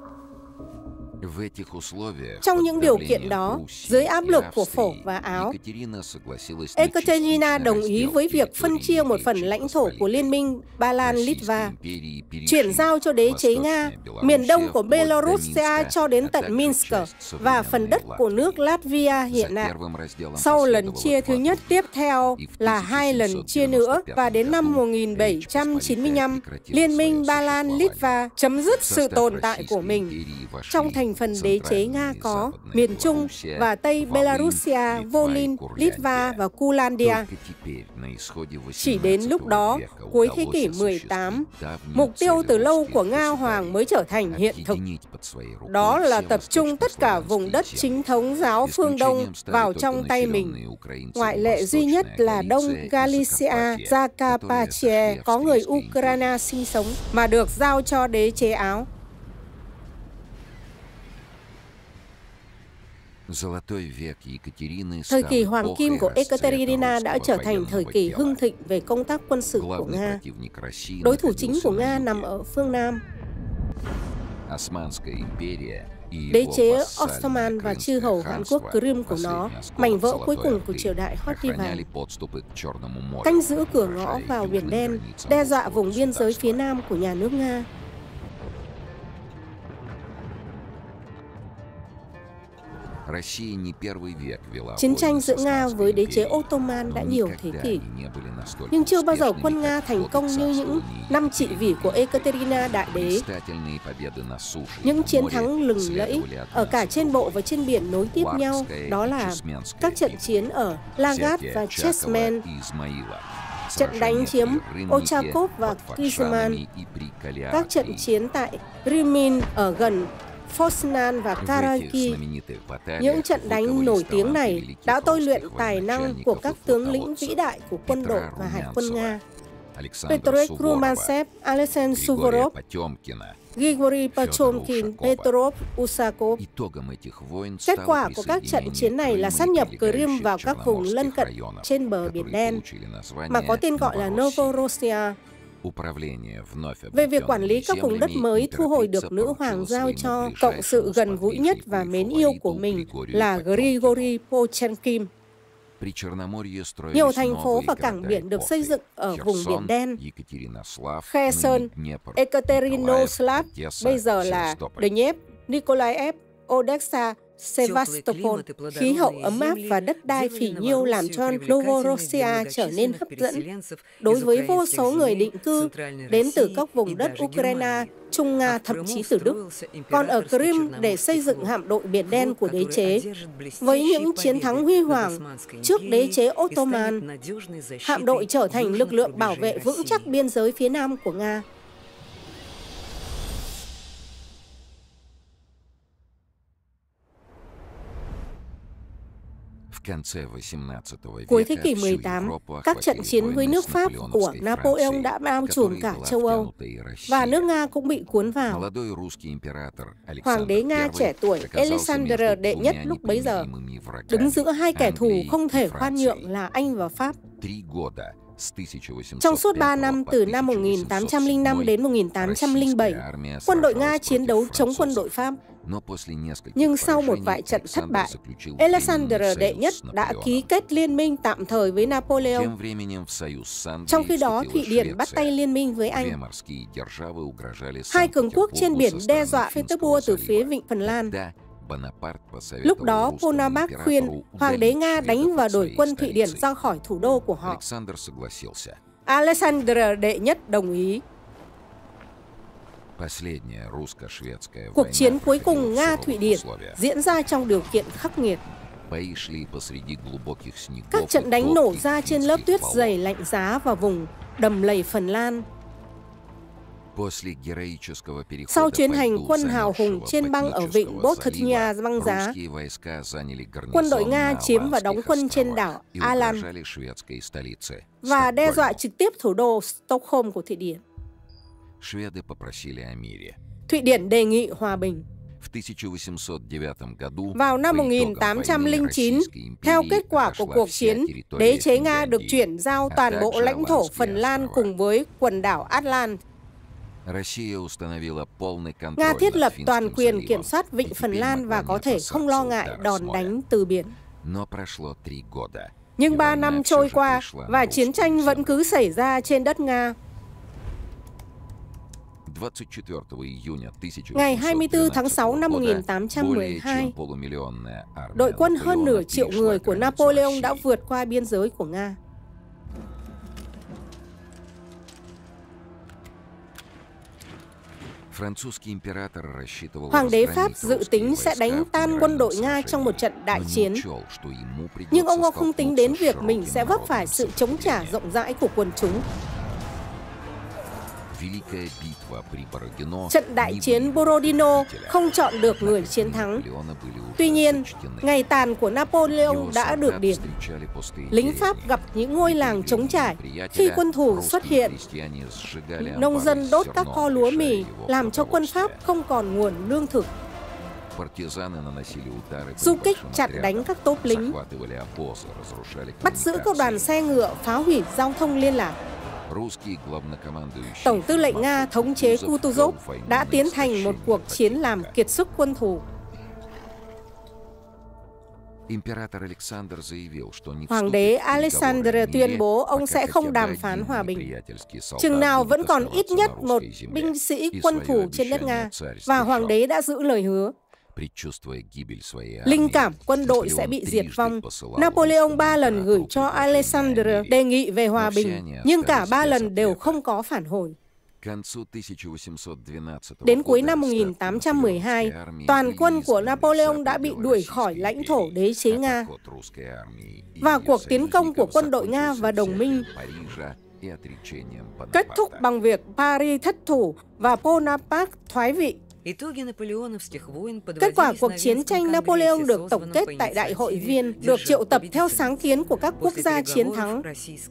Trong những điều kiện đó, dưới áp lực của phổ và Áo, Ekaterina đồng ý với việc phân chia một phần lãnh thổ của Liên minh Ba Lan Litva, chuyển giao cho đế chế Nga, miền đông của Belarusia cho đến tận Minsk và phần đất của nước Latvia hiện nay. Sau lần chia thứ nhất, tiếp theo là 2 lần chia nữa, và đến năm 1795, Liên minh Ba Lan Litva chấm dứt sự tồn tại của mình. Trong thành phần đế chế Nga có miền Trung và Tây Belarusia, Volyn, Litva và Kurlandia. Chỉ đến lúc đó, cuối thế kỷ 18, mục tiêu từ lâu của Nga Hoàng mới trở thành hiện thực. Đó là tập trung tất cả vùng đất chính thống giáo phương Đông vào trong tay mình. Ngoại lệ duy nhất là Đông Galicia, Zakarpattia có người Ukraine sinh sống mà được giao cho đế chế Áo. Thời kỳ hoàng kim của Ekaterina đã trở thành thời kỳ hưng thịnh về công tác quân sự của Nga. Đối thủ chính của Nga nằm ở phương Nam. Đế chế Ottoman và chư hầu Hàn Quốc Crimea của nó, mảnh vỡ cuối cùng của triều đại Hotivan, canh giữ cửa ngõ vào Biển Đen, đe dọa vùng biên giới phía nam của nhà nước Nga. Chiến tranh giữa Nga với đế chế Ottoman đã nhiều thế kỷ, nhưng chưa bao giờ quân Nga thành công như những năm trị vì của Ekaterina Đại Đế. Những chiến thắng lừng lẫy ở cả trên bộ và trên biển nối tiếp nhau, đó là các trận chiến ở Lagat và Chesmen, trận đánh chiếm Ochakov và Kizman, các trận chiến tại Rimin ở gần Fosnan và Karaki. Những trận đánh nổi tiếng này đã tôi luyện tài năng của các tướng lĩnh vĩ đại của quân đội và hải quân Nga. Petro Rumantsev, Alexander Suvorov, Grigory Pochomkin, Petro Usakov. Kết quả của các trận chiến này là sát nhập Crimea vào các vùng lân cận trên bờ Biển Đen, mà có tên gọi là Novorossiya. Về việc quản lý các vùng đất mới thu hồi được nữ hoàng giao cho cộng sự gần gũi nhất và mến yêu của mình là Grigory Pochomkin. Nhiều thành phố và cảng biển được xây dựng ở vùng Biển Đen. Kherson, Ekaterinoslav, bây giờ là Dnepr, Nikolaev, Odessa, Sevastopol. Khí hậu ấm áp và đất đai phì nhiêu làm cho Novorossiya trở nên hấp dẫn đối với vô số người định cư đến từ các vùng đất Ukraine, Trung Nga, thậm chí từ Đức. Còn ở Crimea, để xây dựng hạm đội Biển Đen của đế chế, với những chiến thắng huy hoàng trước đế chế Ottoman, hạm đội trở thành lực lượng bảo vệ vững chắc biên giới phía nam của Nga. Cuối thế kỷ 18, các trận chiến với nước Pháp của Napoleon đã bao trùm cả châu Âu, và nước Nga cũng bị cuốn vào. Hoàng đế Nga trẻ tuổi Alexander đệ nhất lúc bấy giờ đứng giữa hai kẻ thù không thể khoan nhượng là Anh và Pháp. Trong suốt 3 năm, từ năm 1805 đến 1807, quân đội Nga chiến đấu chống quân đội Pháp. Nhưng sau một vài trận thất bại, Alexander đệ nhất đã ký kết liên minh tạm thời với Napoleon. Trong khi đó, Thụy Điển bắt tay liên minh với Anh. Hai cường quốc trên biển đe dọa Petersburg từ phía vịnh Phần Lan. Lúc đó, Bonaparte khuyên Hoàng đế Nga đánh và đuổi quân Thụy Điển ra khỏi thủ đô của họ. Alexander đệ nhất đồng ý. Cuộc chiến cuối cùng Nga-Thụy Điển diễn ra trong điều kiện khắc nghiệt. Các trận đánh nổ ra trên lớp tuyết dày lạnh giá và vùng đầm lầy Phần Lan. Sau chuyến hành quân hào hùng trên băng ở vịnh Bothnia băng giá, quân đội Nga chiếm và đóng quân trên đảo Aland và đe dọa trực tiếp thủ đô Stockholm của Thụy Điển. Thụy Điển đề nghị hòa bình. Vào năm 1809, theo kết quả của cuộc chiến, đế chế Nga được chuyển giao toàn bộ lãnh thổ Phần Lan cùng với quần đảo Atlant. Nga thiết lập toàn quyền kiểm soát vịnh Phần Lan và có thể không lo ngại đòn đánh từ biển. Nhưng 3 năm trôi qua và chiến tranh vẫn cứ xảy ra trên đất Nga. Ngày 24 tháng 6 năm 1812, đội quân hơn nửa triệu người của Napoleon đã vượt qua biên giới của Nga. Hoàng đế Pháp dự tính sẽ đánh tan quân đội Nga trong một trận đại chiến. Nhưng ông không tính đến việc mình sẽ vấp phải sự chống trả rộng rãi của quần chúng. Trận đại chiến Borodino không chọn được người chiến thắng. Tuy nhiên, ngày tàn của Napoleon đã được điểm. Lính Pháp gặp những ngôi làng trống trải khi quân thù xuất hiện. Nông dân đốt các kho lúa mì, làm cho quân Pháp không còn nguồn lương thực. Du kích chặn đánh các tốp lính, bắt giữ các đoàn xe ngựa, phá hủy giao thông liên lạc. Tổng tư lệnh Nga thống chế Kutuzov đã tiến hành một cuộc chiến làm kiệt sức quân thù. Hoàng đế Alexander tuyên bố ông sẽ không đàm phán hòa bình, chừng nào vẫn còn ít nhất một binh sĩ quân thù trên đất Nga, và hoàng đế đã giữ lời hứa. Linh cảm quân đội sẽ bị diệt vong, Napoleon 3 lần gửi cho Alexander đề nghị về hòa bình, nhưng cả 3 lần đều không có phản hồi. Đến cuối năm 1812, toàn quân của Napoleon đã bị đuổi khỏi lãnh thổ đế chế Nga, và cuộc tiến công của quân đội Nga và đồng minh kết thúc bằng việc Paris thất thủ và Bonaparte thoái vị. Kết quả cuộc chiến tranh Napoleon được tổng kết tại Đại hội Viên, được triệu tập theo sáng kiến của các quốc gia chiến thắng.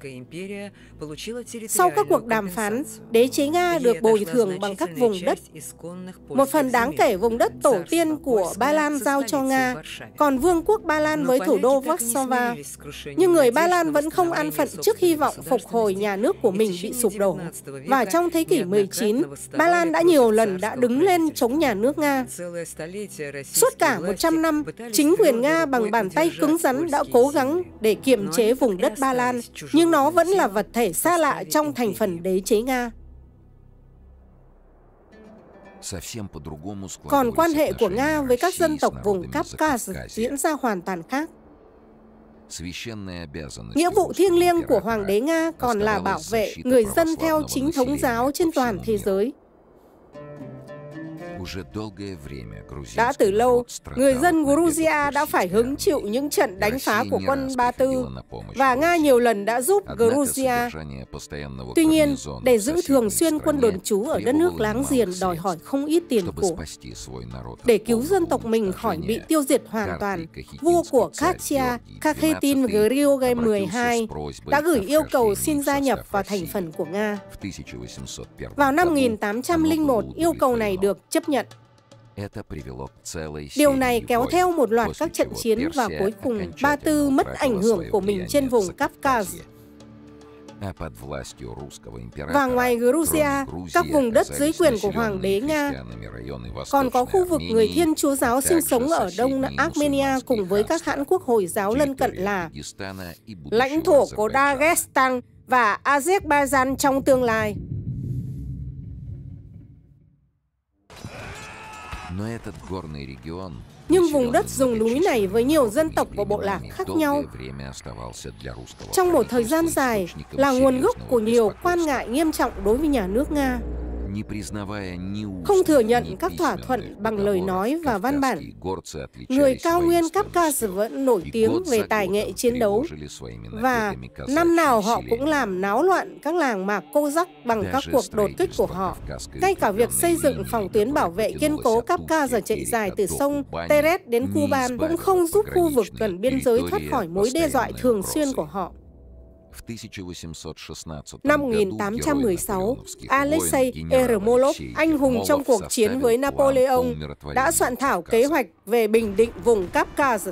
Sau các cuộc đàm phán, đế chế Nga được bồi thường bằng các vùng đất. Một phần đáng kể vùng đất tổ tiên của Ba Lan giao cho Nga, còn Vương quốc Ba Lan với thủ đô Warsaw. Nhưng người Ba Lan vẫn không an phận trước hy vọng phục hồi nhà nước của mình bị sụp đổ. Và trong thế kỷ 19, Ba Lan đã nhiều lần đứng lên chống nhà nước Nga. Suốt cả 100 năm, chính quyền Nga bằng bàn tay cứng rắn đã cố gắng để kiềm chế vùng đất Ba Lan, nhưng nó vẫn là vật thể xa lạ trong thành phần đế chế Nga. Còn quan hệ của Nga với các dân tộc vùng Kafka diễn ra hoàn toàn khác. Nghĩa vụ thiêng liêng của Hoàng đế Nga còn là bảo vệ người dân theo chính thống giáo trên toàn thế giới. Đã từ lâu, người dân Georgia đã phải hứng chịu những trận đánh phá của quân Ba Tư, và Nga nhiều lần đã giúp Georgia. Tuy nhiên, để giữ thường xuyên quân đồn trú ở đất nước láng giềng đòi hỏi không ít tiền của. Để cứu dân tộc mình khỏi bị tiêu diệt hoàn toàn, vua của Katia, Kakhetin Grigorij 12, đã gửi yêu cầu xin gia nhập vào thành phần của Nga. Vào năm 1801, yêu cầu này được chấp nhận. Điều này kéo theo một loạt các trận chiến và cuối cùng Ba Tư mất ảnh hưởng của mình trên vùng Kafkaz. Và ngoài Georgia, các vùng đất dưới quyền của Hoàng đế Nga, còn có khu vực người Thiên Chúa giáo sinh sống ở đông Armenia cùng với các hãn quốc Hồi giáo lân cận là lãnh thổ của Dagestan và Azerbaijan trong tương lai. Nhưng vùng đất rừng núi này với nhiều dân tộc và bộ lạc khác nhau, trong một thời gian dài là nguồn gốc của nhiều quan ngại nghiêm trọng đối với nhà nước Nga. Không thừa nhận các thỏa thuận bằng lời nói và văn bản, người cao nguyên Kafkaz vẫn nổi tiếng về tài nghệ chiến đấu, và năm nào họ cũng làm náo loạn các làng mạc Kozak bằng các cuộc đột kích của họ. Ngay cả việc xây dựng phòng tuyến bảo vệ kiên cố Kafkaz chạy dài từ sông Teret đến Kuban cũng không giúp khu vực gần biên giới thoát khỏi mối đe dọa thường xuyên của họ. Năm 1816, Alexei Ermolov, anh hùng trong cuộc chiến với Napoleon, đã soạn thảo kế hoạch về bình định vùng Kafkaz.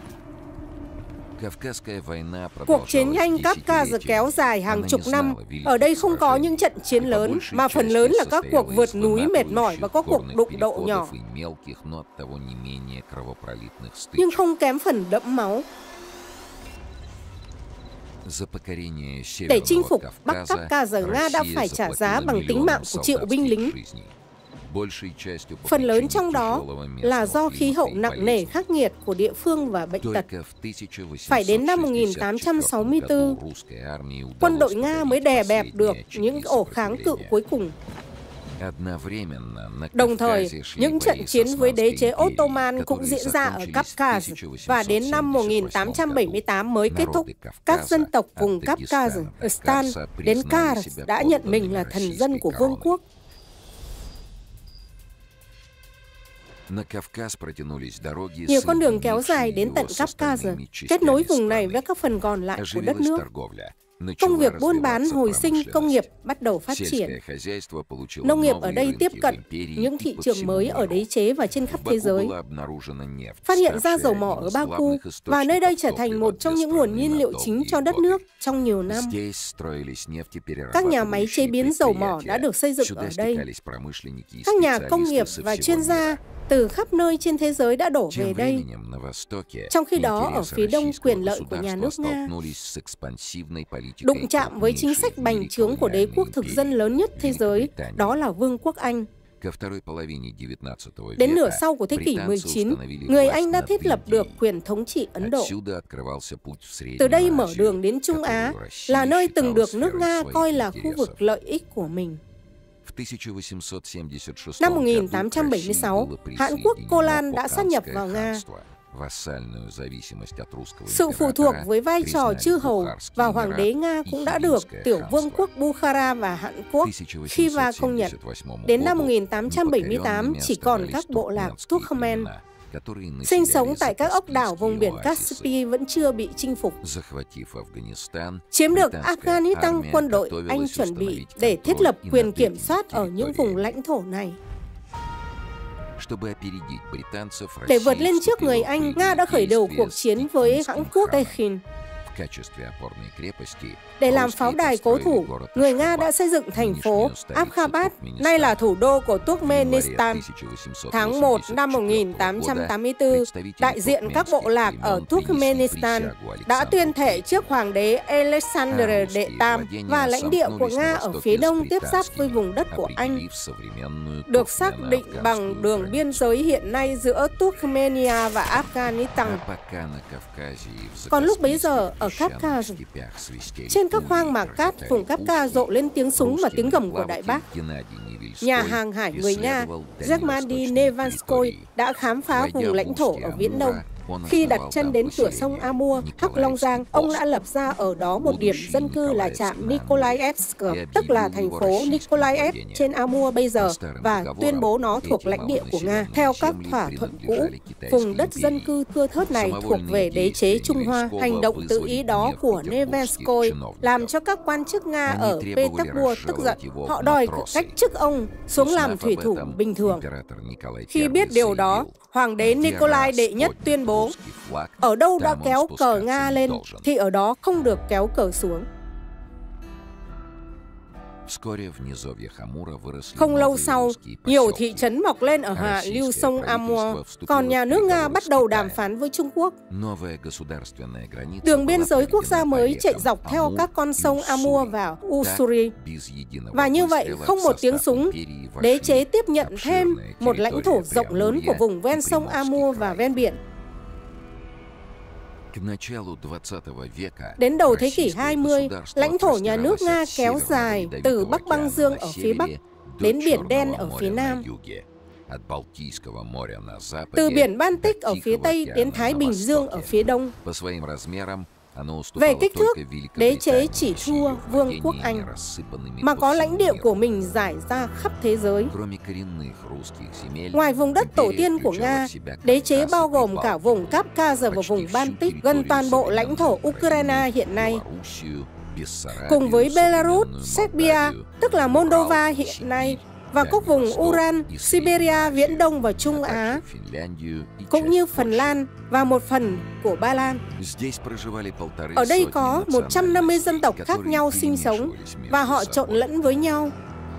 Cuộc chiến tranh Kafkaz kéo dài hàng chục năm. Ở đây không có những trận chiến lớn, mà phần lớn là các cuộc vượt núi mệt mỏi và các cuộc đụng độ nhỏ, nhưng không kém phần đẫm máu. Để chinh phục Bắc Kafkaz, Nga đã phải trả giá bằng tính mạng của triệu binh lính. Phần lớn trong đó là do khí hậu nặng nề khắc nghiệt của địa phương và bệnh tật. Phải đến năm 1864, quân đội Nga mới đè bẹp được những ổ kháng cự cuối cùng. Đồng thời, những trận chiến với đế chế Ottoman cũng diễn ra ở Kafkaz, và đến năm 1878 mới kết thúc. Các dân tộc vùng Kafkaz, Stan đến Kars đã nhận mình là thần dân của vương quốc. Nhiều con đường kéo dài đến tận Kafkaz, kết nối vùng này với các phần còn lại của đất nước. Công việc buôn bán hồi sinh công nghiệp bắt đầu phát triển. Nông nghiệp ở đây tiếp cận những thị trường mới ở đế chế và trên khắp thế giới. Phát hiện ra dầu mỏ ở Baku, và nơi đây trở thành một trong những nguồn nhiên liệu chính cho đất nước trong nhiều năm. Các nhà máy chế biến dầu mỏ đã được xây dựng ở đây. Các nhà công nghiệp và chuyên gia từ khắp nơi trên thế giới đã đổ về đây. Trong khi đó, ở phía đông, quyền lợi của nhà nước Nga đụng chạm với chính sách bành trướng của đế quốc thực dân lớn nhất thế giới, đó là Vương quốc Anh. Đến nửa sau của thế kỷ 19, người Anh đã thiết lập được quyền thống trị Ấn Độ. Từ đây mở đường đến Trung Á, là nơi từng được nước Nga coi là khu vực lợi ích của mình. Năm 1876, Hãn quốc Colan đã sát nhập vào Nga. Sự phụ thuộc với vai trò chư hầu và hoàng đế Nga cũng đã được tiểu vương quốc Bukhara và Hãn quốc Khiva công nhận. Đến năm 1878, chỉ còn các bộ lạc Turkmen sinh sống tại các ốc đảo vùng biển Caspi vẫn chưa bị chinh phục. Chiếm được Afghanistan, quân đội Anh chuẩn bị để thiết lập quyền kiểm soát ở những vùng lãnh thổ này. Để vượt lên trước người Anh, Nga đã khởi đầu cuộc chiến với Hãn quốc Tekhin. Để làm pháo đài cố thủ, người Nga đã xây dựng thành phố Ashgabat, nay là thủ đô của Turkmenistan. Tháng 1 năm 1884, đại diện các bộ lạc ở Turkmenistan đã tuyên thệ trước hoàng đế Alexander đệ Tam, và lãnh địa của Nga ở phía đông tiếp giáp với vùng đất của Anh được xác định bằng đường biên giới hiện nay giữa Turkmenia và Afghanistan. Còn lúc bấy giờ, ở ở Kafka. Trên các khoang mạc cát, vùng Kafka rộ lên tiếng súng và tiếng gầm của Đại Bác. Nhà hàng hải người Nga Gennady Nevanskoy đã khám phá vùng lãnh thổ ở Viễn Đông. Khi đặt chân đến cửa sông Amur, Hắc Long Giang, ông đã lập ra ở đó một điểm dân cư là trạm Nikolaevsk, tức là thành phố Nikolaev trên Amur bây giờ, và tuyên bố nó thuộc lãnh địa của Nga. Theo các thỏa thuận cũ, vùng đất dân cư thưa thớt này thuộc về đế chế Trung Hoa. Hành động tự ý đó của Nevenskoy làm cho các quan chức Nga ở Petersburg tức giận. Họ đòi cách chức ông xuống làm thủy thủ bình thường. Khi biết điều đó, Hoàng đế Nikolai đệ nhất tuyên bố, ở đâu đã kéo cờ Nga lên thì ở đó không được kéo cờ xuống. Không lâu sau, nhiều thị trấn mọc lên ở hạ lưu sông Amur, còn nhà nước Nga bắt đầu đàm phán với Trung Quốc. Đường biên giới quốc gia mới chạy dọc theo các con sông Amur và Ussuri. Và như vậy, không một tiếng súng, đế chế tiếp nhận thêm một lãnh thổ rộng lớn của vùng ven sông Amur và ven biển. Đến đầu thế kỷ 20, lãnh thổ nhà nước Nga kéo dài từ Bắc Băng Dương ở phía Bắc đến Biển Đen ở phía Nam, từ Biển Baltic ở phía Tây đến Thái Bình Dương ở phía Đông. Về kích thước, đế chế chỉ thua Vương quốc Anh, mà có lãnh địa của mình rải ra khắp thế giới. Ngoài vùng đất tổ tiên của Nga, đế chế bao gồm cả vùng Kafka và vùng Baltic, gần toàn bộ lãnh thổ Ukraine hiện nay, cùng với Belarus, Serbia, tức là Moldova hiện nay, và các vùng Ural, Siberia, Viễn Đông và Trung Á, cũng như Phần Lan và một phần của Ba Lan. Ở đây có 150 dân tộc khác nhau sinh sống và họ trộn lẫn với nhau.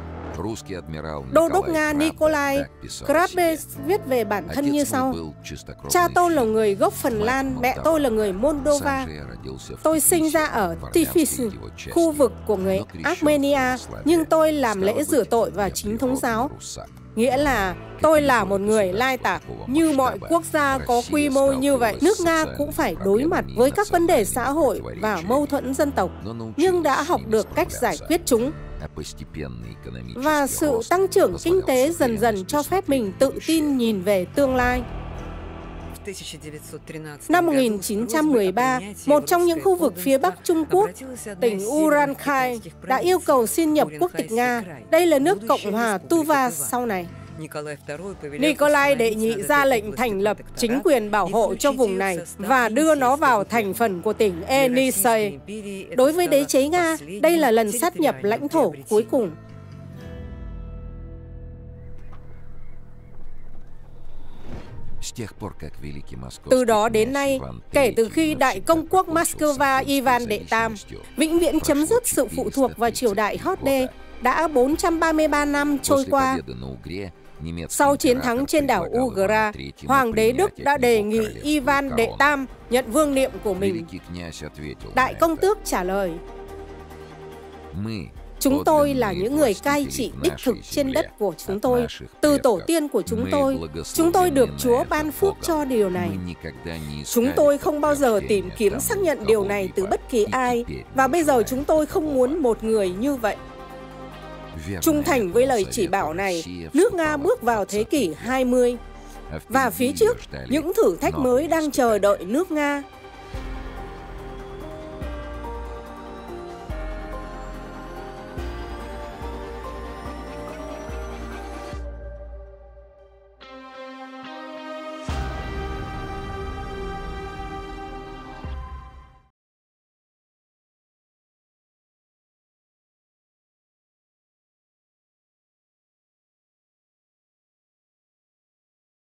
Đô đốc Nga Nikolai Krabbe viết về bản thân như sau: cha tôi là người gốc Phần Lan, mẹ tôi là người Moldova. Tôi sinh ra ở Tiflis, khu vực của người Armenia, nhưng tôi làm lễ rửa tội và chính thống giáo. Nghĩa là tôi là một người lai tạp. Như mọi quốc gia có quy mô như vậy, nước Nga cũng phải đối mặt với các vấn đề xã hội và mâu thuẫn dân tộc, nhưng đã học được cách giải quyết chúng. Và sự tăng trưởng kinh tế dần dần cho phép mình tự tin nhìn về tương lai. Năm 1913, một trong những khu vực phía Bắc Trung Quốc, tỉnh Ural-Khay, đã yêu cầu xin nhập quốc tịch Nga. Đây là nước Cộng hòa Tuva sau này. Nikolai đệ nhị ra lệnh thành lập chính quyền bảo hộ cho vùng này và đưa nó vào thành phần của tỉnh Yenisei. Đối với đế chế Nga, đây là lần sát nhập lãnh thổ cuối cùng. Từ đó đến nay, kể từ khi Đại công quốc Moscow Ivan Đệ Tam vĩnh viễn chấm dứt sự phụ thuộc vào triều đại Hotde, đã 433 năm trôi qua. Sau chiến thắng trên đảo Ugra, Hoàng đế Đức đã đề nghị Ivan Đệ Tam nhận vương miện của mình. Đại công tước trả lời: chúng tôi là những người cai trị đích thực trên đất của chúng tôi, từ tổ tiên của chúng tôi được Chúa ban phước cho điều này. Chúng tôi không bao giờ tìm kiếm xác nhận điều này từ bất kỳ ai, và bây giờ chúng tôi không muốn một người như vậy. Trung thành với lời chỉ bảo này, nước Nga bước vào thế kỷ 20, và phía trước, những thử thách mới đang chờ đợi nước Nga.